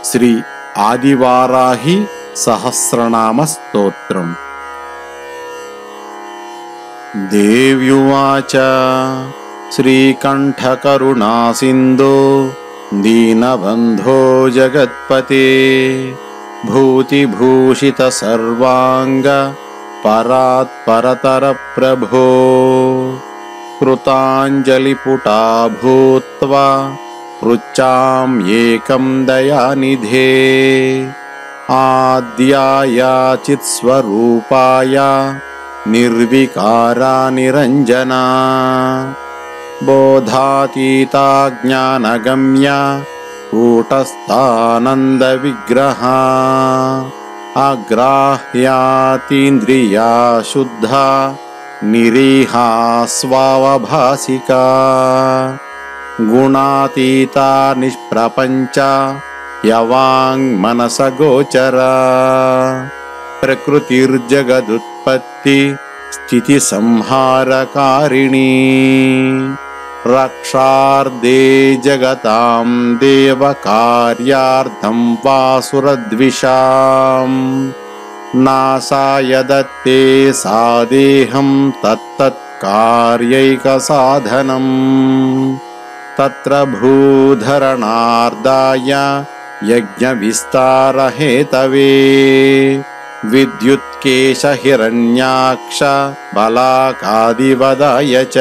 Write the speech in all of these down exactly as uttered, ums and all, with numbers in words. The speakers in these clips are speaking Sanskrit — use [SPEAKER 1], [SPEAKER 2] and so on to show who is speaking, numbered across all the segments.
[SPEAKER 1] श्री आदिवाराही सहस्रनाम स्तोत्रम्। देव्युवाच श्रीकण्ठकरुणासिन्धो दीनबन्धो जगत्पते भूतिभूषित सर्वांग परात्परतर प्रभो कृताञ्जलिपुटा भूत्वा पृच्छाम् एकं दयानिधे आद्याय चित्स्वरूपाय निर्विकारा निरञ्जना बोधातीता ज्ञानगम्या कूटस्थानन्दविग्रहा अग्राह्यातीन्द्रिया शुद्धा निरीहा स्वावभासिका गुणातीता निष्प्रपञ्चा यवाङ्मनसगोचरा प्रकृतिर्जगदुत्पत्ति स्थितिसंहारकारिणी रक्षार्थे जगतां देवकार्यार्थं वासुरद्विषाम् नासाय दत्ते सा देहं तत्तत्कार्यैकसाधनम् तत्र भूधरणार्दाय यज्ञविस्तारहेतवे विद्युत्केशहिरण्याक्ष बलाकादिवदाय च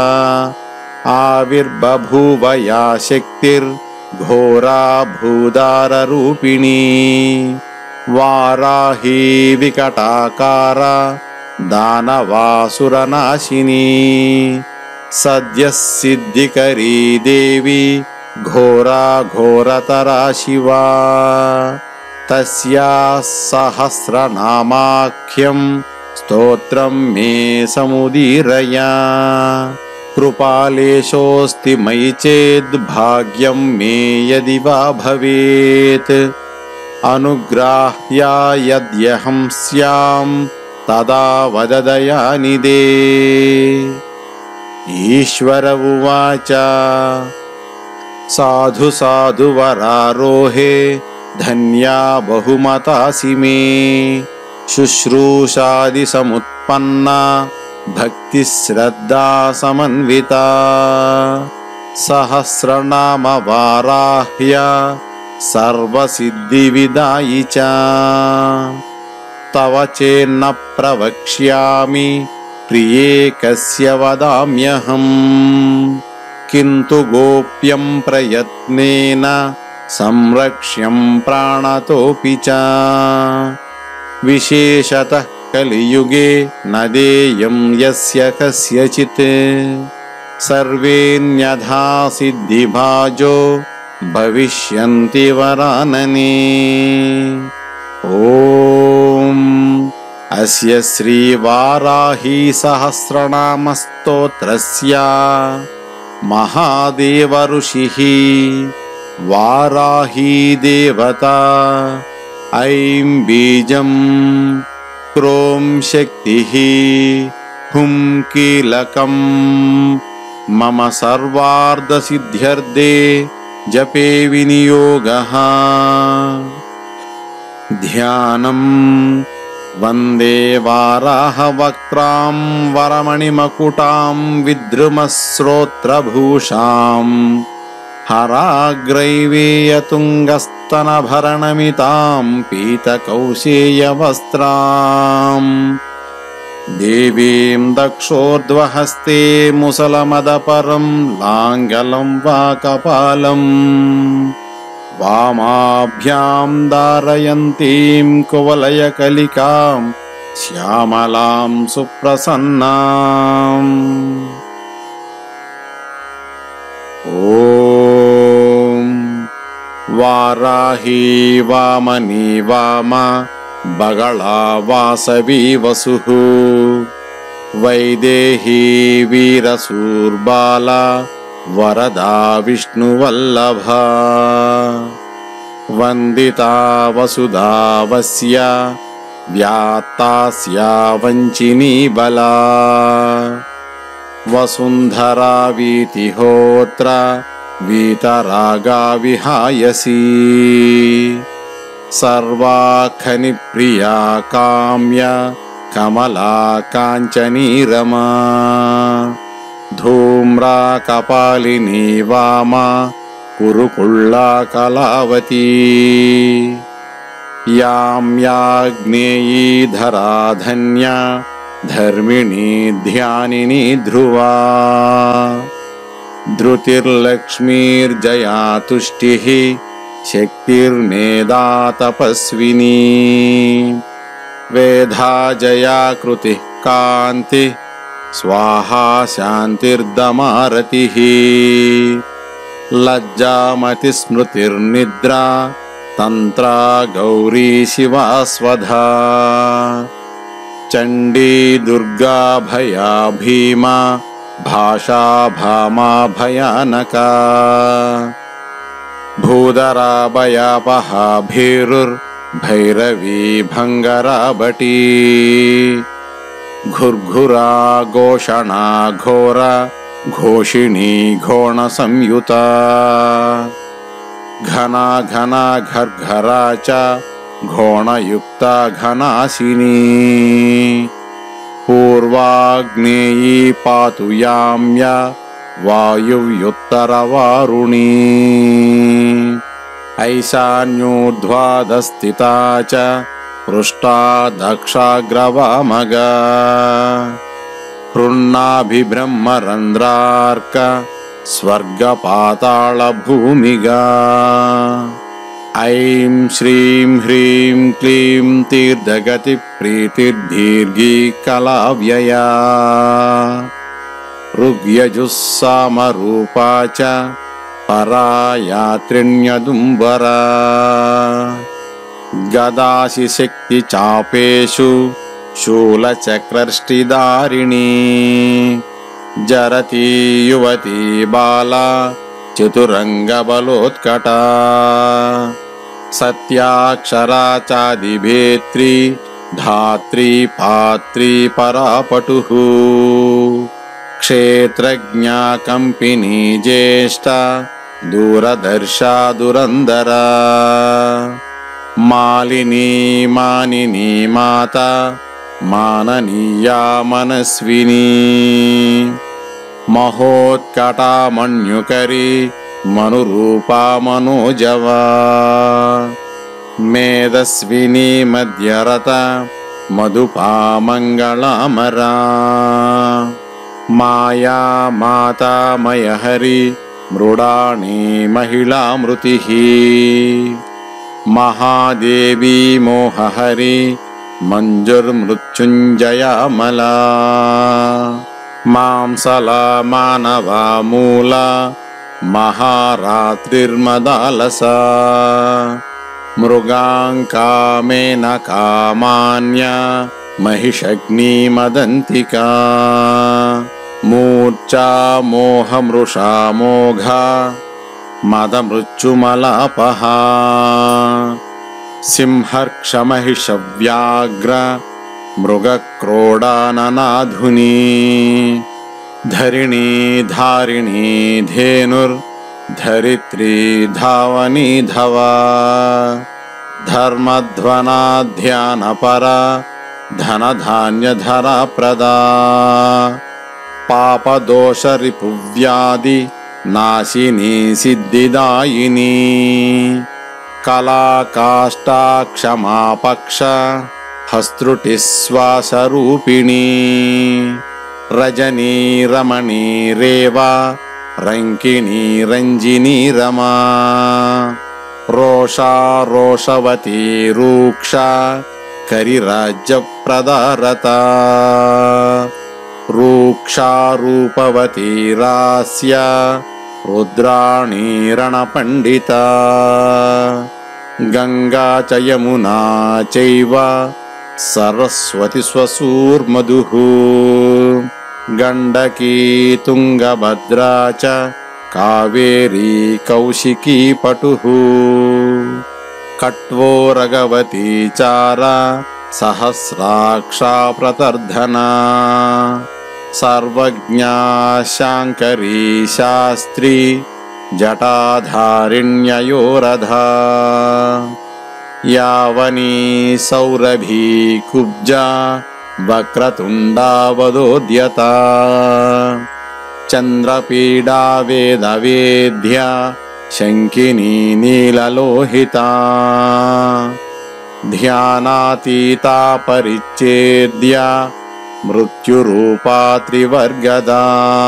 [SPEAKER 1] आविर्बभूव या शक्तिर्घोरा भूदाररूपिणी वाराही विकटाकारा दानवासुरनाशिनी सद्यः सिद्धिकरी देवी घोरा घोरतरा शिवा तस्याः सहस्रनामाख्यं स्तोत्रं मे समुदीरय कृपालेशोऽस्ति मयि चेद् भाग्यं मे यदि वा भवेत् अनुग्राह्या यद्यहं स्यां तदा वद दयानिधे। ईश्वर उवाच साधु साधु वरारोहे धन्या बहुमतासि मे शुश्रूषादि समुत्पन्ना भक्तिश्रद्धा समन्विता सहस्रनाम वाराह्या सर्वसिद्धिविदायि च तव चेन्न प्रवक्ष्यामि प्रिये कस्य वदाम्यहम् किन्तु गोप्यं प्रयत्नेन संरक्ष्यं प्राणतोऽपि च विशेषतः कलियुगे न देयं यस्य कस्यचित् सर्वेऽन्यथा सिद्धिभाजो भविष्यन्ति वरानने। ॐ अस्य श्रीवाराही सहस्रनाम स्तोत्रस्य महादेव ऋषिः वाराही देवता ऐं बीजं क्रों शक्तिः हुं कीलकं मम सर्वार्थसिद्ध्यर्थे जपे विनियोगः ध्यानं वन्दे वाराहवक्त्रां वरमणिमकुटां विद्रुमश्रोत्रभूषां हराग्रैवेयतुङ्गस्तनभरणमितां पीतकौशेयवस्त्रां देवीं दक्षोर्ध्वहस्ते मुसलमदपरं लाङ्गलं वा कपालम् वामाभ्यां धारयन्तीं कुवलयकलिकां श्यामलां सुप्रसन्नाम्। ॐ वाराही वामनी वाम बगला वासवी वसुः वैदेही वीरसूर्बाला वरदा विष्णुवल्लभा वन्दिता वसुधा वस्या व्यात्तास्या वञ्चिनी बला वसुन्धरा वीतिहोत्रा वीतरागा विहायसी सर्वाखनिप्रिया काम्य कमला काञ्चनी रमा धूम्रा कपालिनी वामा कुरुकुल्ला कलावती यां याज्ञेयी धरा धन्या धर्मिणी ध्यानिनी ध्रुवा धृतिर्लक्ष्मीर्जया तुष्टिः शक्तिर्मेधा तपस्विनी वेधा जया कृतिः कान्ति स्वाहा शान्तिर्दमारतिः लज्जामति स्मृतिर्निद्रा तंत्रा गौरी शिवा स्वधा चंडी दुर्गा भया भीमा भाषा भामा भयानका भूधरा भयापहा भीरुर्भैरवी भंगरा बटी घुर्घुरा घोषणा घोरा घोषिणी घोण संयुता घना घना घर्घरा च घोणयुक्ता घनाशिनी पूर्वाग्नेयी पातु याम्या वायुव्युत्तरवारुणी ऐशान्योर्ध्वाधस्थिता च पृष्ठा दक्षाग्रवामगा पृण्णाभिब्रह्मरन्ध्रार्क स्वर्गपातालभूमिगा ऐं श्रीं ह्रीं क्लीं तीर्थगतिप्रीतिर्दीर्घी कलाव्यया ऋग्यजुस्सामरूपा च परा यात्रिण्यदुम्बरा गदासि शक्तिचापेषु शूलचक्रष्टिधारिणी जरती युवती बाला चतुरंगबलोत्कटा सत्याक्षरा चादिभेत्री धात्री पात्री परापटुः क्षेत्रज्ञा कंपिनी ज्येष्ठा दूरदर्शा दुरंदरा मालिनी मानिनी माता माननीया मनस्विनी महोत्कटा मन्युकरी मनुरूपा मनोजवा मेधस्विनी मध्यरता मधुपा मंगलामरा माया माता मयहरि मृडाणी महिलामृतिः महादेवी मोहहरि मंजुर्मृत्युंजयामला मांसला मानवा मूला महारात्रिर्मदालसा मृगांका मेनका मान्या महिषग्नि मदंतिका मूर्छा मोहमृषा मोघा मदमृत्युमलापहा सिंहर्क्षमहिषव्याघ्र मृगक्रोडाननाधुनी धरिणी धारिणी धेनुर्धरित्री धावनी धवा धर्मध्वना ध्यानपरा धनधान्यधरा प्रदा पापदोषरिपुव्याधि नाशिनी सिद्धिदायिनी कला काष्ठा क्षमा पक्ष हस्तृटिश्वासरूपिणी रजनी रमणी रेवा रंकिनी रंजिनी रमा रोषा रोषवती रूक्षा करिराज्यप्रदारता रूक्षा रूपवती रास्या रुद्राणी रणपंडिता गंगा च यमुना चैव सरस्वती स्वसूर्मधुः गंडकी तुंगभद्रा च कावेरी कौशिकी पटुः कट्वो रगवती चारा सहस्राक्षा प्रतर्धना सर्वज्ञा शांकरी शास्त्री जटाधारिण्ययोरधा यावनी सौरभी कुब्जा वक्रतुण्डावदोद्यता चन्द्रपीडा वेदवेद्या शङ्किनी नीललोहिता ध्यानातीता परिच्छेद्या मृत्युरूपा त्रिवर्गदा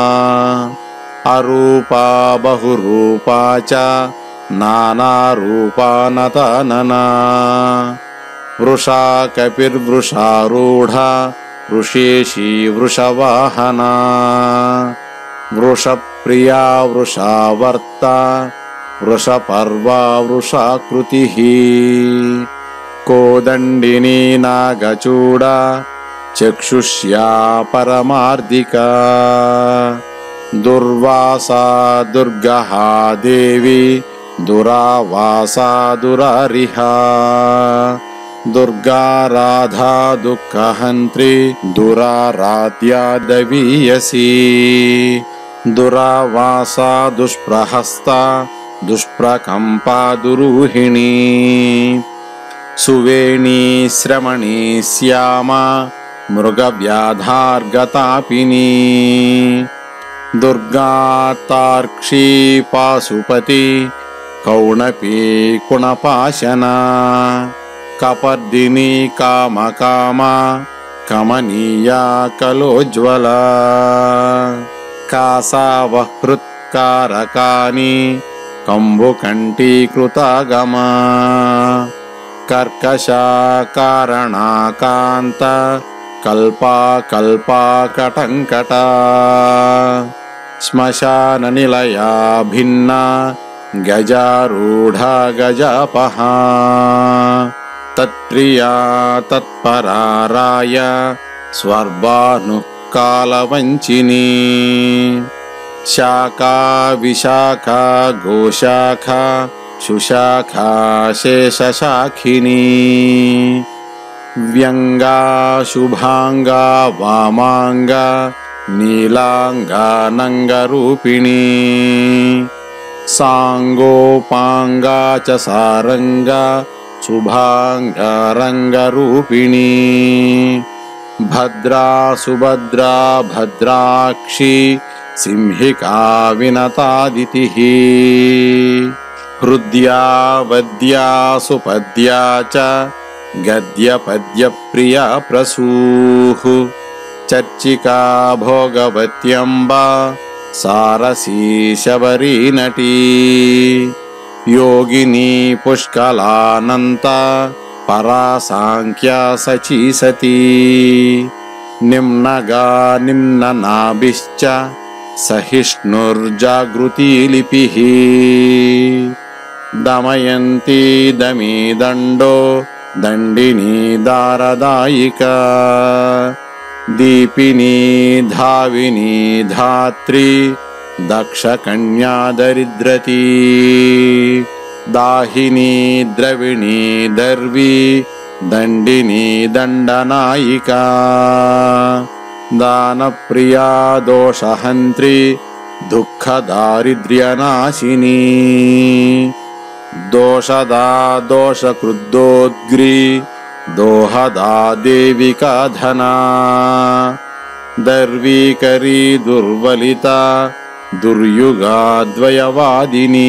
[SPEAKER 1] अरूपा बहुरूपा च नानारूपा नतानना वृषा कपिर्वृषारूढा वृषेशी वृषवाहना वृषप्रिया वृषावर्ता वृषपर्वा वृषाकृतिः कोदण्डिनी नागचूडा चक्षुष्या परमार्दिका दुर्वासा दुर्गहा देवी दुरावासा दुरारिहा दुर्गा राधा दुःखहन्त्री दुराराध्या दवीयसी दुरावासा दुष्प्रहस्ता दुष्प्रकम्पा दुरूहिणी सुवेणी श्रमणी श्यामा मृगव्याधार्गतापिनी दुर्गा तार्क्षी पाशुपति कौणपी कुणपाशना कपर्दिनी कामकामा कमनीया कलोज्ज्वला कासावहृत्कारकानि कम्बुकण्ठीकृतागमा कर्कशा कारणाकान्त कल्पा कल्पा कटङ्कटा श्मशाननिलया भिन्ना गजारूढा गजापहा तत्प्रिया तत्पराराय स्वर्भानुः कालवञ्चिनी शाखा विशाखा गोशाखा शुशाखा शेषशाखिनी व्यङ्गा शुभाङ्गा वामाङ्गा नीलाङ्गा नङ्गरूपिणी साङ्गोपाङ्गा च सारङ्गा शुभाङ्गा रङ्गरूपिणी भद्रा सुभद्रा भद्राक्षी सिंहिका विनतादितिः हृद्या वद्या सुपद्या च गद्यपद्यप्रिया प्रसूः चर्चिका भोगवत्यम्बा सारसी शबरी नटी योगिनी पुष्कलानन्ता परासाङ्ख्या सची सती निम्नगा निम्ननाभिश्च सहिष्णुर्जागृती लिपिः दमयन्ती दमीदण्डो दण्डिनी दारदायिका दीपिनी धाविनी धात्री दक्षकन्या दरिद्रती दाहिनी द्रविणी दर्वी दण्डिनी दण्डनायिका दानप्रिया दोषहन्त्री दुःखदारिद्र्यनाशिनी दोषदा दोषकृद्दोद्ग्री दोहदा देविका धना दर्वीकरी दुर्वलिता दुर्युगाद्वयवादिनी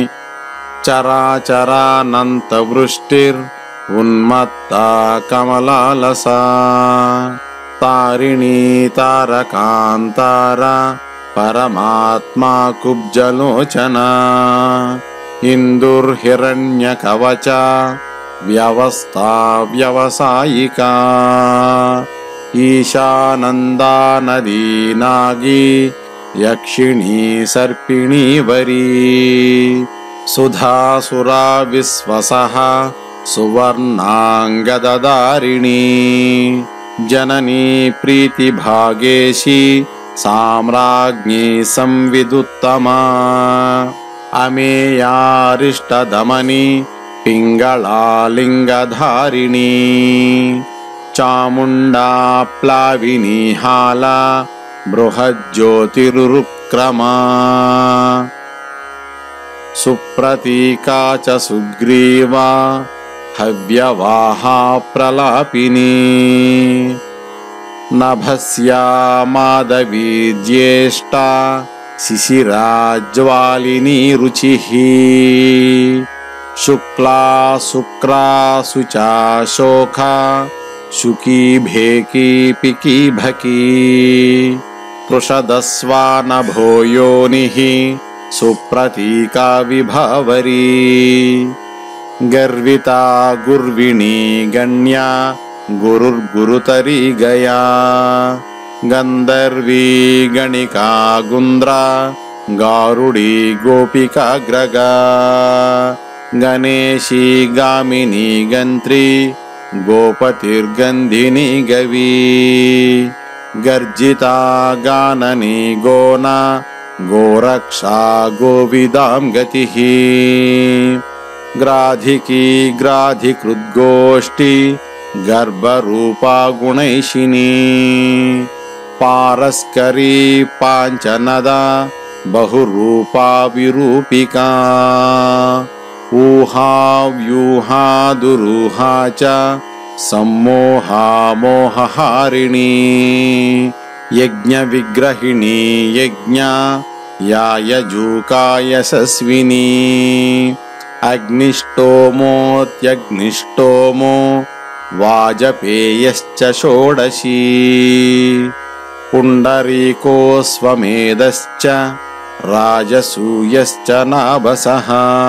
[SPEAKER 1] चराचरानन्तवृष्टिर्उन्मत्ता कमलालसा तारिणी तारकान्तारा परमात्मा कुब्जलोचना इन्दुर्हिरण्यकवचा व्यवस्था व्यवसायिका ईशानन्दा नदी नागी यक्षिणी सर्पिणी वरी सुधासुरा विश्वसः सुवर्णाङ्गददारिणी जननी प्रीतिभागेशी साम्राज्ञी संविदुत्तमा अमेयारिष्टदमनी पिङ्गळालिङ्गधारिणी चामुण्डा प्लाविनी हाला बृहज्योतिरुक्रमा सुप्रतीका च सुग्रीवा हव्यवाहा प्रलापिनी नभस्या माधवी ज्येष्ठा शिशिराज्वालिनी रुचिः शुक्ला शुक्रा शुचा शोखा शुकी भेकी पिकी भकी पृषदस्वानभो योनिः सुप्रतीका विभावरी गर्विता गुर्विणी गण्या गुरुर्गुरुतरी गया गंधर्वी गणिका गुंद्रा गारुडी गोपिका ग्रगा गणेशी गामिनी गंत्री गोपतिर्गंधिनी गवी गर्जिता गाननी गोना गोरक्षा गोविदां गतिः ग्राधिकी ग्राधिकृद्गोष्ठी गर्भरूपा गुणैशिनी पारस्करी पांचनदा बहुरूपा विरूपिका ऊहा व्यूहा दुरूहा च सम्मोहा मोहहारिणी यज्ञविग्रहिणी यज्ञा या यजूका यशस्विनी अग्निष्टोमोऽत्यग्निष्टोमो वाजपेयश्च षोडशी पुण्डरीको स्वमेधश्च राजसूयश्च नाभसः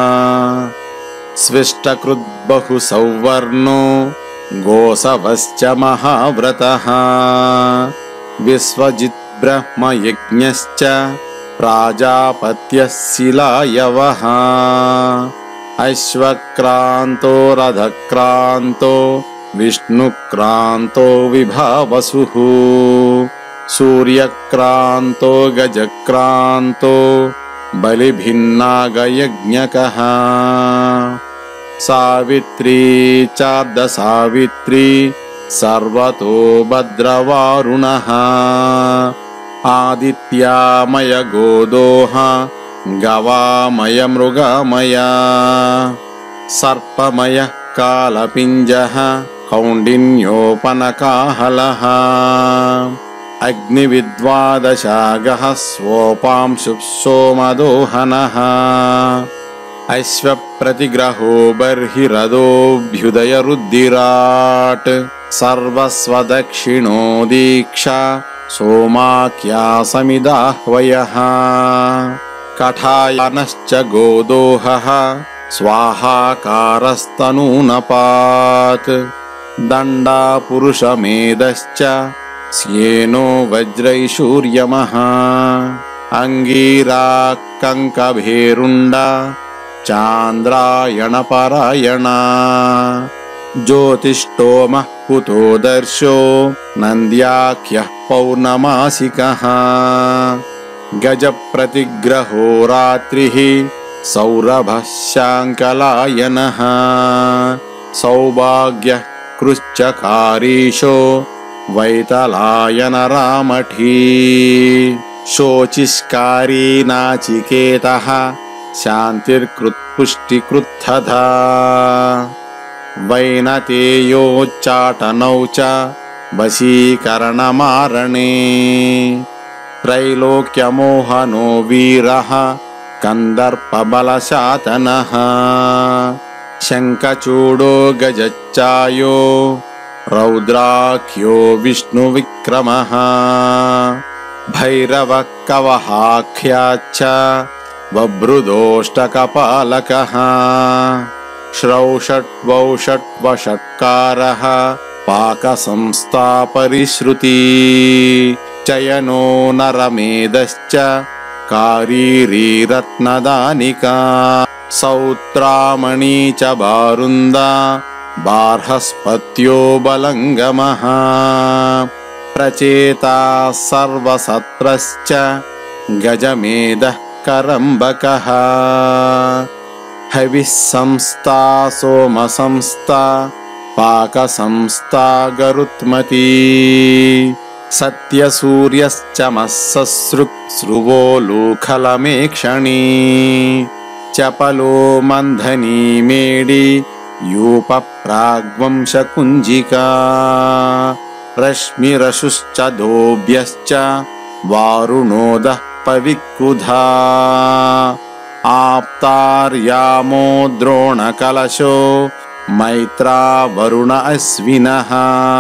[SPEAKER 1] स्विष्टकृद्बहुसौवर्णो गोसवश्च महाव्रतः विश्वजिद्ब्रह्मयज्ञश्च प्राजापत्यः शिलायवः अश्वक्रान्तो रथक्रान्तो विष्णुक्रान्तो विभावसुः सूर्यक्रान्तो गजक्रान्तो बलिभिन्नागयज्ञकः सावित्री चार्धसावित्री सर्वतो भद्रवारुणः आदित्यामय गोदोह गवामय मृगामय सर्पमय कालपिञ्जः कौण्डिन्योपनकाहलः अग्निविद्वादशागः स्वोपांशुः सोमदोहनः अश्वप्रतिग्रहो बर्हिरदोऽभ्युदयरुद्धिराट् सर्वस्वदक्षिणो दीक्षा सोमाख्यासमिदाह्वयः कठायनश्च गोदोहः स्वाहाकारस्तनूनपात् दण्डा पुरुषमेधश्च स्येनो वज्रैशूर्यमः अङ्गीरा कङ्कभेरुण्डा चान्द्रायणपरायणा ज्योतिष्टोमः कुतो दर्शो नन्द्याख्यः पौर्णमासिकः गजप्रतिग्रहो रात्रिः सौरभः शाङ्कलायनः सौभाग्यः कृश्चकारीशो वैतलायनरामठी शोचिष्कारी नाचिकेतः शान्तिर्कृत्पुष्टिकृत्थधा वैनतेयोच्चाटनौ च वशीकरणमारणे त्रैलोक्यमोहनो वीरः कन्दर्पबलशातनः शङ्खचूडो गजच्चायो रौद्राख्यो विष्णुविक्रमः भैरवः कवहाख्याच्च बभ्रुदोष्टकपालकः श्रौषट्वौषट्वषट्कारः पाकसंस्थापरिश्रुती चयनो नरमेधश्च कारीरीरत्नदानिका सौत्रामणी च बारुन्दा बार्हस्पत्यो बलङ्गमः प्रचेता सर्वसत्रश्च गजमेधः करम्बकः हविः संस्था सोमसंस्था पाकसंस्था गरुत्मती सत्यसूर्यश्च मत्ससृक् स्रुवो लूखलमेक्षणी चपलो मन्धनी मेडि यूपप्राग्वंशकुञ्जिका रश्मिरशुश्च दोभ्यश्च वारुणोदः पविक्कुधा आप्तार्यामो द्रोणकलशो मैत्रा वरुण अश्विनः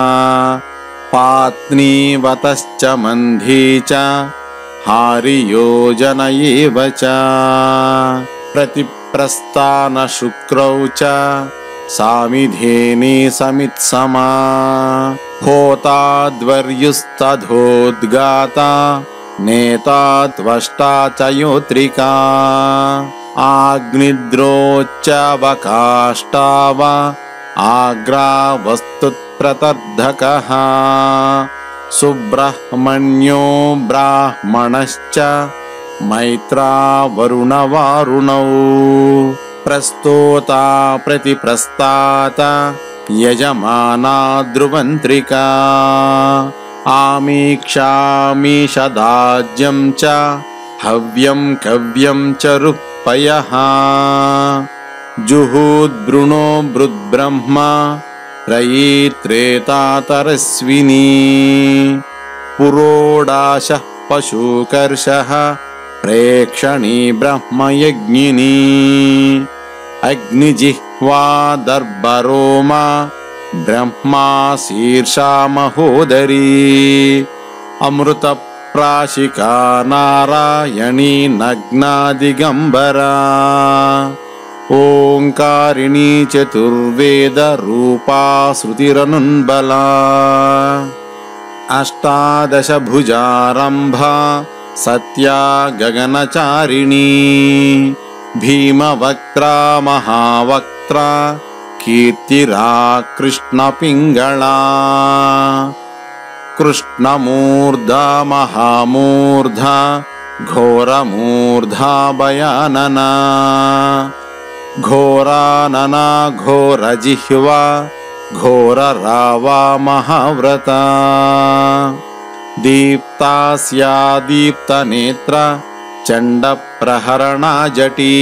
[SPEAKER 1] पात्नीवतश्च मन्धी च हारियोजन एव च प्रतिप्रस्थानशुक्रौ च सामिधेनि समित्समा होताद्वर्युस्तथोद्गाता नेता त्वष्टा च योत्रिका आग्निद्रोच्चवकाष्टाव आग्रावस्तुत्प्रतर्धकः सुब्रह्मण्यो ब्राह्मणश्च मैत्रा वरुणवारुणौ प्रस्तोता प्रतिप्रस्ताता यजमाना ध्रुवन्त्रिका आमीक्षामीषदाज्यं च हव्यं कव्यं च रुक्पयः जुहूद्ब्रुणो बृद्ब्रह्मा त्रयी त्रेतातरस्विनी पुरोडाशः पशुकर्षः प्रेक्षणी ब्रह्मयज्ञिनी अग्निजिह्वा दर्भरोमा ब्रह्मा शीर्षा महोदरी अमृतप्राशिका नारायणी नग्ना दिगंबरा ओंकारिणी चतुर्वेद रूपा श्रुतिरनुन्बला अष्टादश भुजारंभा सत्या गगनचारिणी भीमवक्त्रा महावक्त्रा कीर्तिरा कृष्णपिंगला कृष्णमूर्धा महामूर्धा घोरमूर्धा भयानना घोरानना घोरजिह्वा घोररावा महाव्रता दीप्तास्या दीप्तनेत्रा चण्डप्रहरणा जटी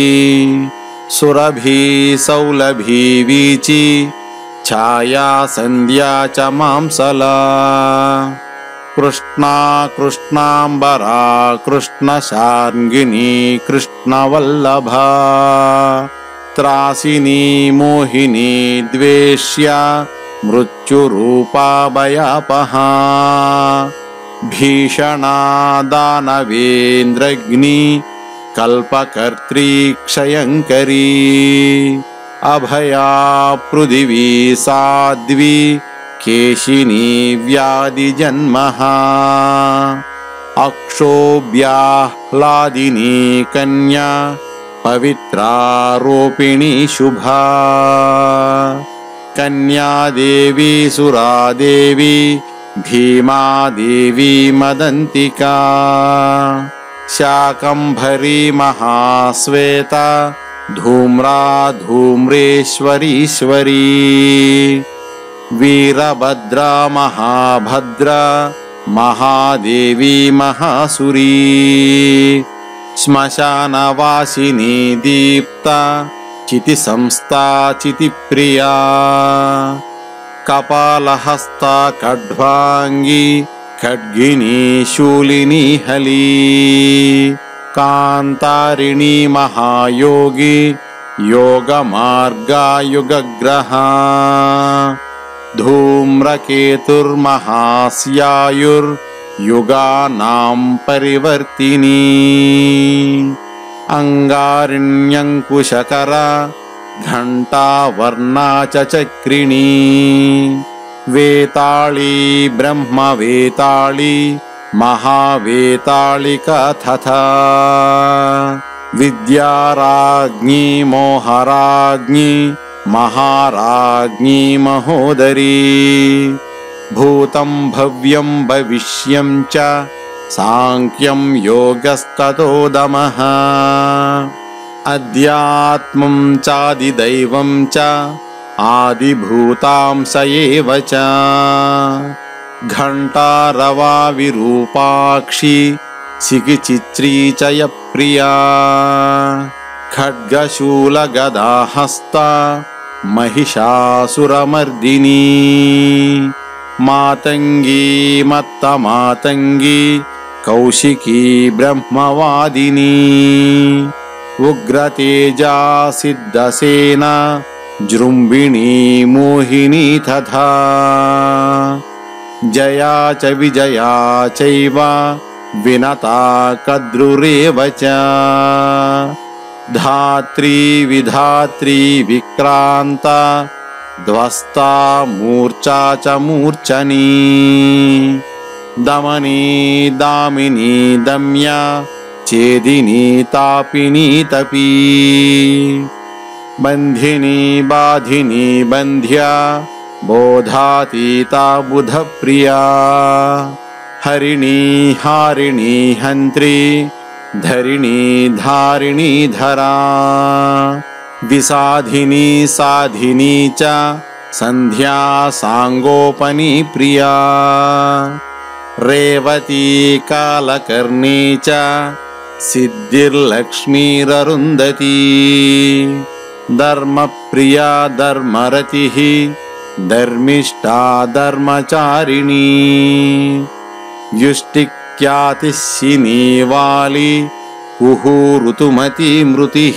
[SPEAKER 1] सुरभि सौलभी वीची छाया संध्या च मांसला कृष्णा कृष्णांबरा कृष्णशार्ङ्गिनी कृष्णवल्लभा त्रासिनी मोहिनी द्वेष्या मृत्युरूपा भयापहा भीषणा दानवेन्द्रग्नि कल्पकर्त्री क्षयंकरी अभया पृथिवी साध्वी केशिनी व्याधिजन्महा अक्षोभ्याह्लादिनी कन्या पवित्रारोपिणी शुभा कन्या देवी सुरादेवी भीमा देवी मदंतिका शाकंभरी महाश्वेता धूम्रा धूम्रेश्वरीश्वरी वीरभद्रा महाभद्रा महादेवी महासुरी श्मशानवासिनी दीप्ता चितिसंस्था चितिप्रिया कपालहस्ता खड्वांगी खड्गिनी शूलिनी हली कांतारिणी महायोगी योगमार्गा युगग्रहा धूम्रकेतुर्महास्यायुर्युगानां परिवर्तिनी अंगारिण्यंकुशकरा घंटावर्णा च चक्रिणी वेताली ब्रह्मवेताली महावेतालिका तथा विद्याराज्ञी मोहराज्ञी महाराज्ञी महोदरी भूतं भव्यं भविष्यं च सांख्यं योगस्ततोदमः अध्यात्मं चादिदैवं च आदिभूतां स एव च घंटारवा विरूपाक्षी सिकिचित्री च यप्रिया खड्गशूलगदाहस्ता महिषासुरमर्दिनी मातंगी मत्तमातंगी कौशिकी ब्रह्मवादिनी उग्रतेजा सिद्धसेना जृम्भिणी मोहिनी तथा जया च विजया चैव विनता कद्रुरेव च धात्री विधात्री विक्रांता ध्वस्ता मूर्छा च मूर्छनी दमनी दामिनी दम्या चेदिनी तापिनी तपी बंधिनी बाधिनी बंध्या बोधातीता बुधप्रिया हरिणी हारिणी हंत्री धरिणी धारिणी धरा विसाधिनी साधिनी च संध्या सांगोपनी प्रिया रेवती कालकर्णी च सिद्धिर्लक्ष्मीररुन्धती धर्मप्रिया धर्मरतिः धर्मिष्ठा धर्मचारिणी युष्टिक्यातिशिनी वाली कुहू ऋतुमती मृतिः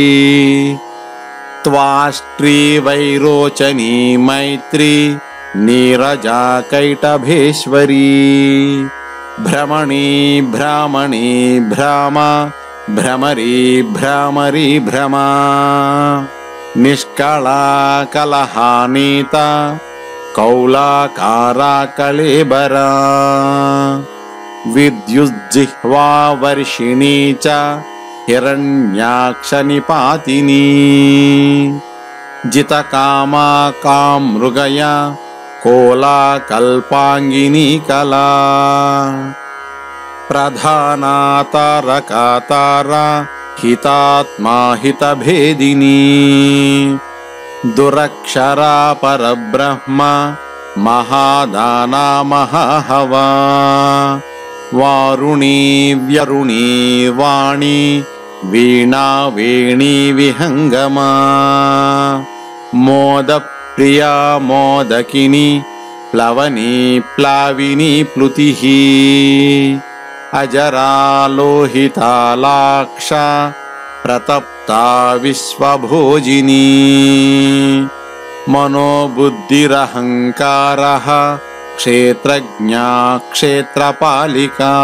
[SPEAKER 1] त्वाष्ट्री वैरोचनी मैत्री नीरजा कैटभेश्वरी भ्रमणी भ्रामणी भ्रामा भ्रमरी भ्रामरी भ्रमा निष्कला कलहानीता कौलाकारा कलेबरा विद्युज्जिह्वा वर्षिणी च हिरण्याक्षनिपातिनी जितकामा कामृगया कोला कल्पांगिनी कला प्रधाना तारकातारा हितात्मा हितभेदिनी दुरक्षरा परब्रह्म महादाना महाहवा वारुणी व्यरुणी वाणी वीणा वेणी विहंगमा मोदप्रिया मोदकिनी प्लवनी प्लाविनी प्लुतिः अजरा लोहिता लाक्षा प्रतप्ता विश्वभोजिनी मनोबुद्धिरहंकारः क्षेत्रज्ञा क्षेत्रपालिका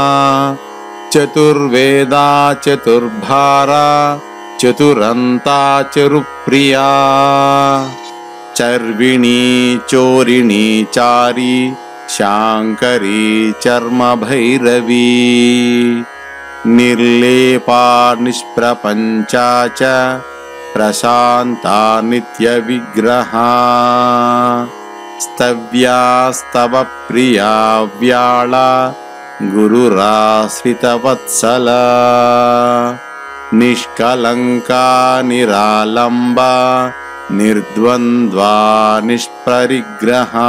[SPEAKER 1] चतुर्वेदा चतुर्भारा चतुरंता चरुप्रिया चर्विणी चोरिणी चारी शांकरी चर्म भैरवी निर्लेपा निष्प्रपंचा च प्रशांता नित्य विग्रहा स्तव्या स्तव प्रिया व्याला गुरुराश्रितवत्सला निष्कलंका निरालंबा निर्द्वंद्वा निष्परिग्रहा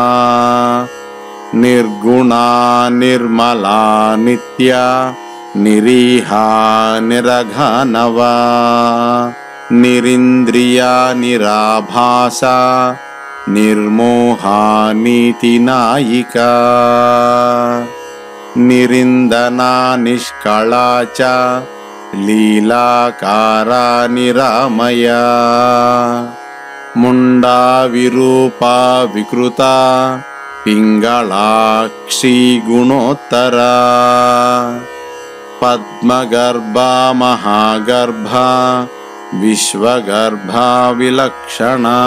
[SPEAKER 1] निर्गुणा निर्मला नित्या निरीहा निरघानवा निरिंद्रिया निराभासा निर्मोहा नीतिनायिका निरिंदना निष्कला च लीलाकारा निरामया मुंडा विरूपा विकृता पिंगलाक्षी गुणोत्तरा पद्मगर्भा महागर्भा विश्वगर्भा विलक्षणा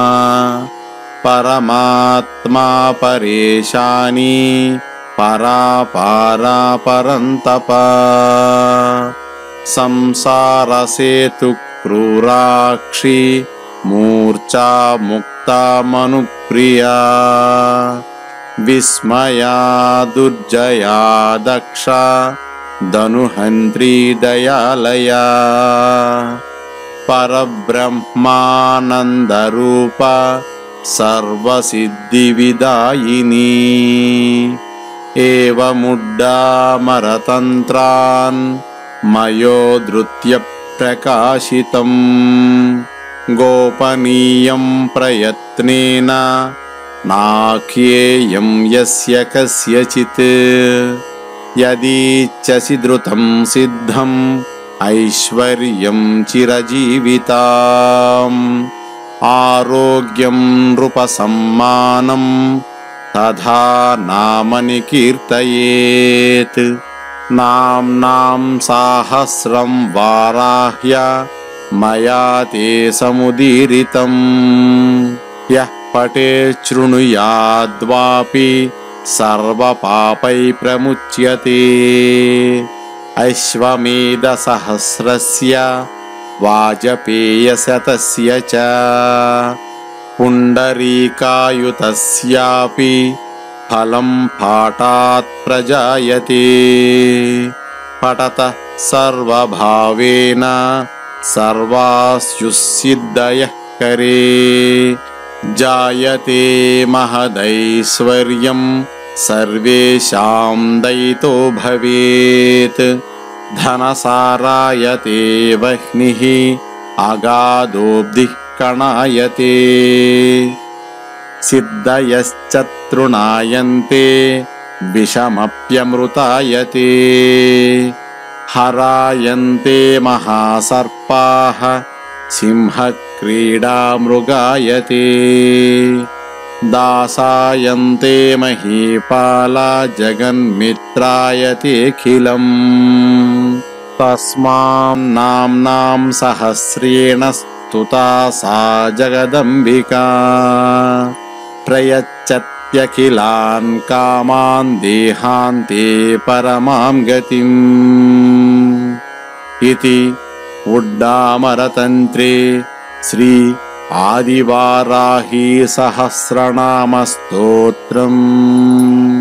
[SPEAKER 1] परमात्मा परेशानी परापारा परंतपा संसार सेतु क्रूराक्षी मूर्छा मुक्ता मनुप्रिया विस्मया दुर्जया दक्षा धनुहंत्री दयालया परब्रह्मानंदरूपा सर्वसिद्धिविदायिनी एवमुड्डामरतन्त्रान् मयोद्धृत्य प्रकाशितम् गोपनीयं प्रयत्नेन नाख्येयं यस्य कस्यचित् यदीच्छसि द्रुतं सिद्धम् ऐश्वर्यं चिरजीविताम् आरोग्यं नृपसम्मानं तथा नामनि कीर्तयेत् नाम्नां सहस्रं वाराह्य मया ते समुदीरितम् यः पठेत् शृणुयाद्वापि सर्वपापै प्रमुच्यते अश्वमेधसहस्रस्य वाजपेयशतस्य च पुण्डरीकायुतस्यापि फलं पाठात् प्रजायते पठतः सर्वभावेन सर्वास्युसिद्धयः करे जायते महदैश्वर्यं सर्वेषां दयितो भवेत् धनसारायते वह्निः अगाधोऽब्धिः कणायते सिद्धयश्च तृणायन्ते विषमप्यमृतायते हरायन्ते महासर्पाः सिंहक्रीडामृगायते दासायन्ते महीपाला जगन्मित्रायतेऽखिलम् तस्मां नाम्नां सहस्रेण स्तुता सा जगदम्बिका प्रयच्छत्यखिलान् कामान् देहान्ते परमां गतिम् इति उड्डामरतन्त्रे श्री आदिवाराही सहस्रनाम स्तोत्रम्।